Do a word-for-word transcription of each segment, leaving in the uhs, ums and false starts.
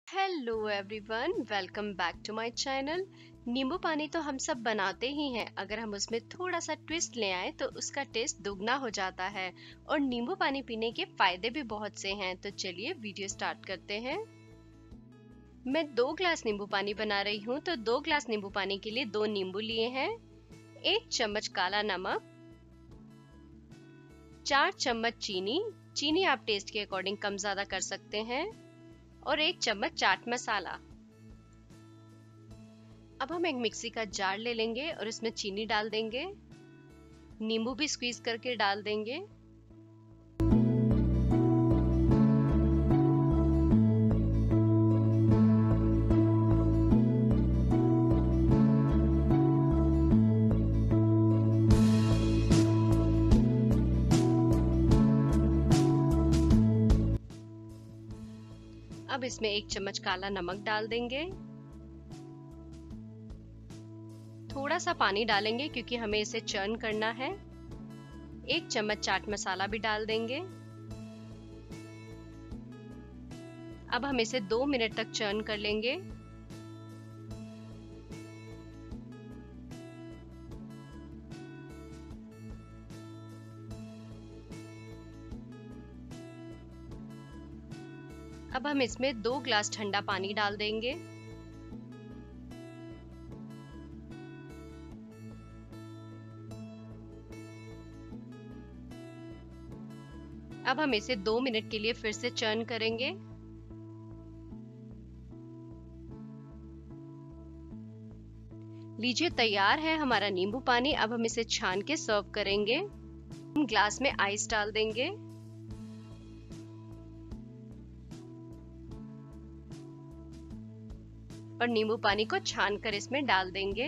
Hello everyone, welcome back to my channel. नींबू पानी तो हम सब बनाते ही हैं। अगर हम उसमें थोड़ा सा ट्विस्ट ले आए तो उसका टेस्ट दुगना हो जाता है। और नींबू पानी पीने के फायदे भी बहुत से हैं। तो चलिए वीडियो स्टार्ट करते हैं। मैं दो ग्लास नींबू पानी बना रही हूँ। तो दो ग्लास नींबू पानी के लिए दो नींबू लिए हैं, एक चम्मच काला नमक, चार चम्मच चीनी चीनी आप टेस्ट के अकॉर्डिंग कम ज्यादा कर सकते हैं, और एक चम्मच चाट मसाला। अब हम एक मिक्सी का जार ले लेंगे और इसमें चीनी डाल देंगे, नींबू भी स्क्वीज करके डाल देंगे। अब इसमें एक चम्मच काला नमक डाल देंगे, थोड़ा सा पानी डालेंगे क्योंकि हमें इसे चर्न करना है। एक चम्मच चाट मसाला भी डाल देंगे। अब हम इसे दो मिनट तक चर्न कर लेंगे। अब हम इसमें दो ग्लास ठंडा पानी डाल देंगे। अब हम इसे दो मिनट के लिए फिर से चर्न करेंगे। लीजिए, तैयार है हमारा नींबू पानी। अब हम इसे छान के सर्व करेंगे। हम ग्लास में आइस डाल देंगे और नींबू पानी को छान कर इसमें डाल देंगे।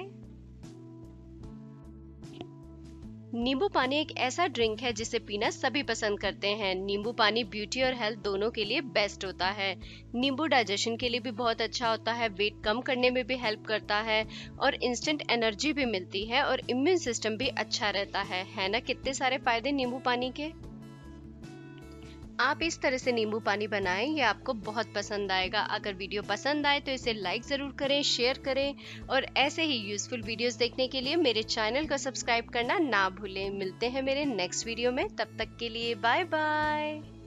नींबू पानी एक ऐसा ड्रिंक है जिसे पीना सभी पसंद करते हैं। नींबू पानी ब्यूटी और हेल्थ दोनों के लिए बेस्ट होता है। नींबू डाइजेशन के लिए भी बहुत अच्छा होता है, वेट कम करने में भी हेल्प करता है, और इंस्टेंट एनर्जी भी मिलती है, और इम्यून सिस्टम भी अच्छा रहता है है ना। कितने सारे फायदे नींबू पानी के। आप इस तरह से नींबू पानी बनाएं, ये आपको बहुत पसंद आएगा। अगर वीडियो पसंद आए तो इसे लाइक जरूर करें, शेयर करें, और ऐसे ही यूजफुल वीडियोस देखने के लिए मेरे चैनल को सब्सक्राइब करना ना भूलें। मिलते हैं मेरे नेक्स्ट वीडियो में, तब तक के लिए बाय बाय।